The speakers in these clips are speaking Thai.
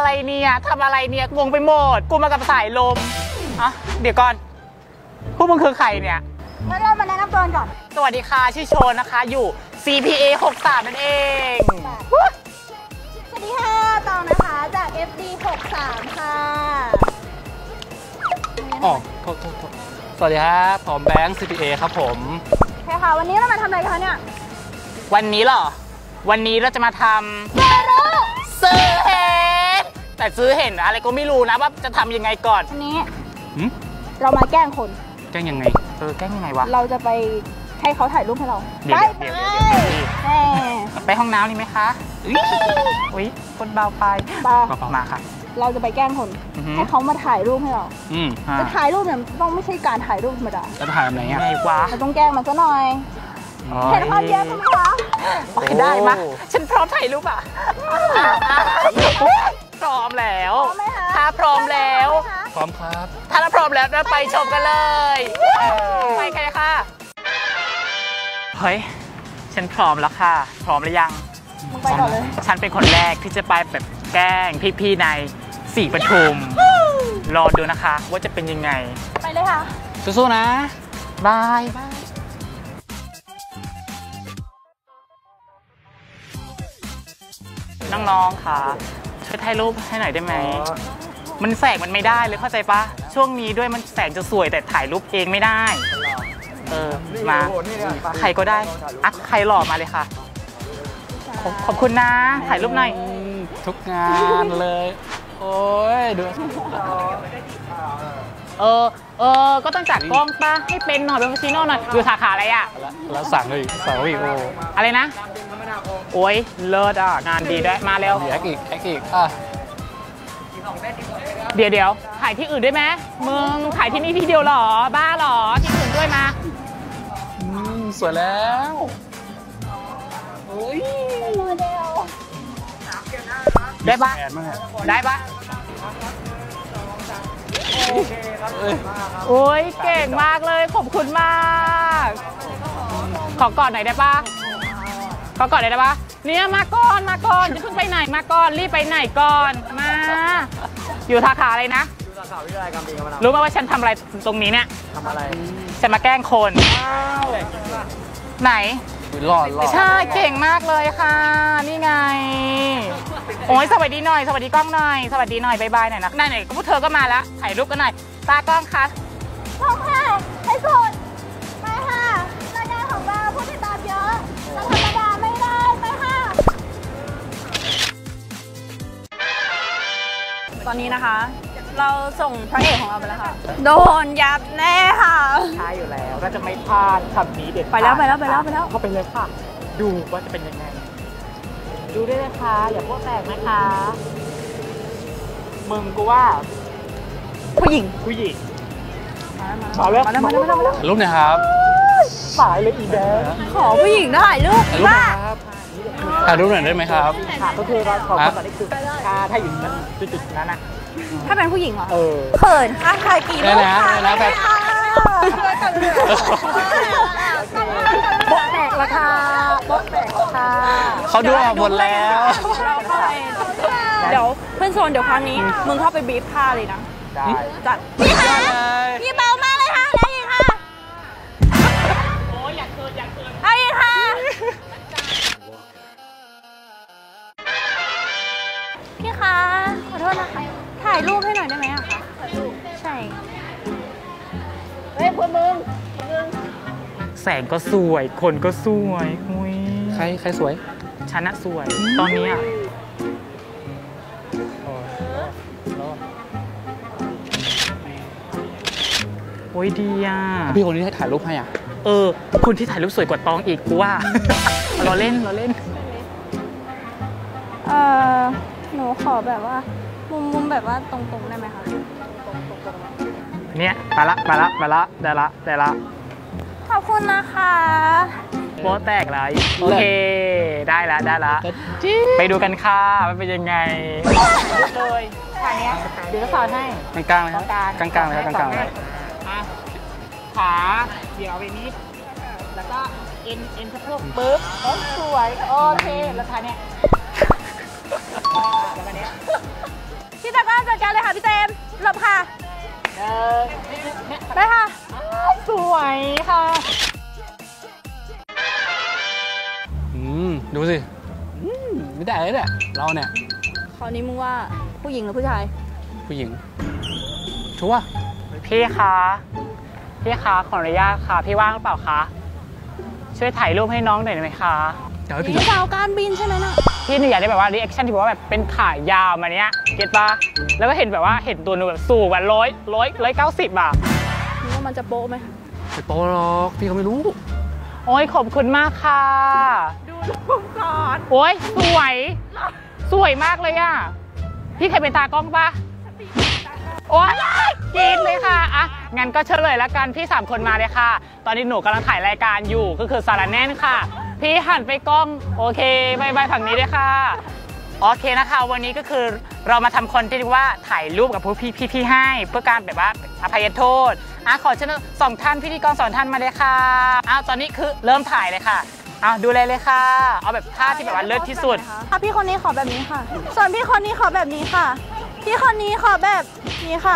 อะไรเนี่ยทำอะไรเนี่ยงงไปหมดกูมากับสายลมอ่ะเดี๋ยวก่อนพวกมึงคือใครเนี่ยเรามาแนะนำตัวก่อนสวัสดีค่ะชื่อโชนนะคะอยู่ CPA 63นั่นเองสวัสดีค่ะตองนะคะจาก FD 63ค่ะอ๋อโทษสวัสดีครับผมแบงค์ CPA ครับผมใช่ค่ะวันนี้เรามาทำอะไรกันเนี่ยวันนี้เหรอวันนี้เราจะมาทำซื้อเห็นแต่ซื้อเห็นอะไรก็ไม่รู้นะว่าจะทำยังไงก่อนวันนี้เรามาแกล้งคนแกล้งยังไงแกล้งยังไงวะเราจะไปให้เขาถ่ายรูปให้เราไปห้องน้ำนี่ไหมคะอุ้ยคนเบาไปมาค่ะเราจะไปแกล้งคนให้เขามาถ่ายรูปให้เราจะถ่ายรูปเนี่ยต้องไม่ใช่การถ่ายรูปธรรมดาจะถ่ายแบบไหนอะวะเราต้องแกล้งมันซะหน่อยเห็นความเยอะไหมคะได้มาฉันพร้อมถ่ายรูปอ่ะพร้อมแล้วถ้าพร้อมแล้วพร้อมครับถ้าเราพร้อมแล้วเราไปชมกันเลยไปกันเลยค่ะเฮ้ยฉันพร้อมแล้วค่ะพร้อมหรือยังมึงไปก่อนเลยฉันเป็นคนแรกที่จะไปแบบแกล้งพี่ๆในศรีปทุมรอดูนะคะว่าจะเป็นยังไงไปเลยค่ะสู้ๆนะบายน้องๆค่ะช่วยถ่ายรูปให้หน่อยได้ไหมมันแสงมันไม่ได้เลยเข้าใจปะช่วงนี้ด้วยมันแสงจะสวยแต่ถ่ายรูปเองไม่ได้มาใครก็ได้อักใครหล่อมาเลยค่ะขอบคุณนะถ่ายรูปหน่อยทุกงานเลยโอ้ยดูก็ต้องจัดกล้องป่ะให้เป็นหน่อยเป็นซีโน่หน่อยอยู่สาขาอะไรอ่ะแล้วสั่งเลยโออะไรนะโอ้ยเลิศอ่ะงานดีด้วยมาเร็วแอคอีกเดี๋ยวถ่ายที่อื่นด้วยไหมมึงถ่ายที่นี่ที่เดียวหรอบ้าหรอที่อื่นด้วยมาสวยแล้วโอ้ยได้ปะได้ปะโอ้ยเก่งมากเลยขอบคุณมากขอกอดหน่อยได้ปะขอกอดได้ปะเนี่ยมาก่อนจะเพิ่งไปไหนมาก่อนรีบไปไหนก่อนมาอยู่สาขาอะไรนะสาขาวิทยาลัยการบินครับรู้ไหมว่าฉันทำอะไรตรงนี้เนี่ยทำอะไรฉันมาแกล้งคนไหนหล่อใช่เก่งมากเลยค่ะนี่ไงโอ้ยสวัสดีหน่อยสวัสดีกล้องหน่อยสวัสดีหน่อยบายบายหน่อยนะไหนก็พวกเธอก็มาแล้วถ่ายรูปกันหน่อยตากล้องค่ะกล้องค่ะให้สุดไปค่ะรายการของเราผู้ติดตามเยอะธรรมดาไม่ได้ไปค่ะตอนนี้นะคะเราส่งพระเอกของเราไปแล้วค่ะโดนยับแน่ค่ะใช่อยู่แล้วเราจะไม่พลาดคำนี้เด็ดไปแล้วเข้าไปเลยค่ะดูว่าจะเป็นยังไงดูด้วยนะคะอย่าพวกแตกนะคะมึงกูว่าผู้หญิงมาแล้วรูปหน่อยครับสายเลยอีแดงขอผู้หญิงถ่ายรูปว่าถ่ายรูปหน่อยได้ไหมครับก็คือเราขอคนนี้คือถ้าอยู่จุดนั้นนะถ้าเป็นผู้หญิงเหรอเขินค่ะถ่ายกี่รูปนะแบบโป๊ะแตกราคาเขาดูหมดแล้วเดี๋ยวเพื่อนโซนเดี๋ยวครั้งนี้มึงเข้าไปบีบผ้าเลยนะจัดพี่เบามากเลยค่ะได้ยินค่ะโอ้ยอยากเกินได้ยินค่ะพี่คะขอโทษนะคะถ่ายรูปให้หน่อยได้ไหมอะคะใช่เฮ้ยคุณมึงแสงก็สวยคนก็สวยอุ้ยใครสวยฉันน่ะสวยตอนนี้อ่ะโอ้ยดีอ่ะพี่คนนี้ให้ถ่ายรูปให้อ่ะคนที่ถ่ายรูปสวยกว่าตองอีกกูว่าเราเล่นหนูขอแบบว่ามุมแบบว่าตรงๆได้ไหมคะเนี่ยไปละได้ละขอบคุณนะคะโป๊ะแตกเลยโอเคได้ละไปดูกันค่ะมันเป็นยังไงเลยขาเนี้ยเดี๋ยวจะสอนให้กลางเลยครับกลางเลยขาเดี๋ยวเอาไปนี้แล้วก็เอ็นสะโพกปึ๊บสวยโอเคแล้วขาเนี้ยแล้วก็เนี้ยพี่ตากล้องจัดการเลยค่ะพี่เจมส์หลบค่ะไปค่ะสวยค่ะดูสิไม่ได้เลยเนี่ยเราเนี่ยคราวนี้มึงว่าผู้หญิงหรือผู้ชายผู้หญิงชัวร์พี่คะขออนุญาตค่ะพี่ว่างหรือเปล่าคะช่วยถ่ายรูปให้น้องหน่อยได้ไหมคะเดี๋ยวให้พี่พี่สาวการบินใช่ไหมนะพี่หนูอยากได้แบบว่ารีแอคชั่นที่แบบว่าแบบเป็นขายาวมาเนี้ยเก็ตปะแล้วก็เห็นแบบว่าเห็นตัวหนูแบบสูงแบบ190อ่ะมึงว่ามันจะโป๊ะไหมไม่โตหรอกพี่เขาไม่รู้โอ้ยขอบคุณมากค่ะดูรูปก่อนโอ้ยสวยมากเลยอ่ะพี่เคยเป็นตากล้องปะโอ้ยกรี๊ดเลยค่ะอ่ะงั้นก็เฉลยแล้วกันพี่3คนมาเลยค่ะ ตอนนี้หนูกำลังถ่ายรายการอยู่ก็คือสารแน่นค่ะ พี่หันไปกล้องโอเคบายฝั่งนี้ด้วยค่ะโอเคนะคะวันนี้ก็คือเรามาทำคอนเทนต์ที่ว่าถ่ายรูปกับผู้พี่ให้เพื่อการแบบว่าอภัยโทษอ่ะขอเชิญ2 ท่านพิธีกร2 ท่านมาเลยค่ะอ้าวตอนนี้คือเริ่มถ่ายเลยค่ะอ้าวดูเลยค่ะเอาแบบท่าที่แบบว่าเลิศที่สุดพี่คนนี้ขอแบบนี้ค่ะ ส่วนพี่คนนี้ขอแบบนี้ค่ะ พี่คนนี้ขอแบบนี้ค่ะ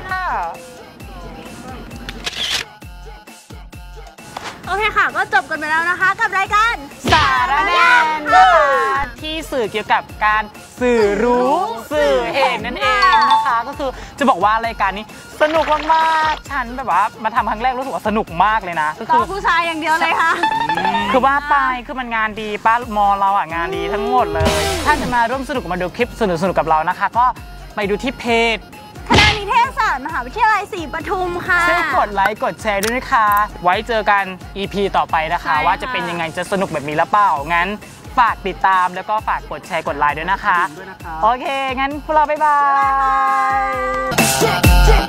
โอเคค่ะ ก็จบกันไปแล้วนะคะ กับรายการสารแน่นนะคะที่สื่อเกี่ยวกับการสื่อรู้สื่อเห็นนั่นเองนะคะก็คือจะบอกว่ารายการนี้สนุกมากๆฉันแบบว่ามาทำครั้งแรกรู้สึกว่าสนุกมากเลยนะก็ต่คือ อผู้ชายอย่างเดียวเลยค่ะคือว่าไปคือมันงานดีป้ามอเราอ่ะงานดีทั้งหมดเลย ถ้าจะมาร่วมสนุกมาดูคลิปสนุกกับเรานะคะ ก็ไปดูที่เพจคณะนิเทศศาสตร์มหาวิทยาลัยศรีปทุมค่ะช่วยกดไลค์กดแชร์ด้วยนะคะ ไว้เจอกัน EP ต่อไปนะคะใช่ค่ะว่าจะเป็นยังไงจะสนุกแบบนี้หรือเปล่างั้นฝากติดตามแล้วก็ฝากกดแชร์กดไลค์ด้วยนะคะด้วยนะครับโอเค งั้นพวกเราบ๊ายบาย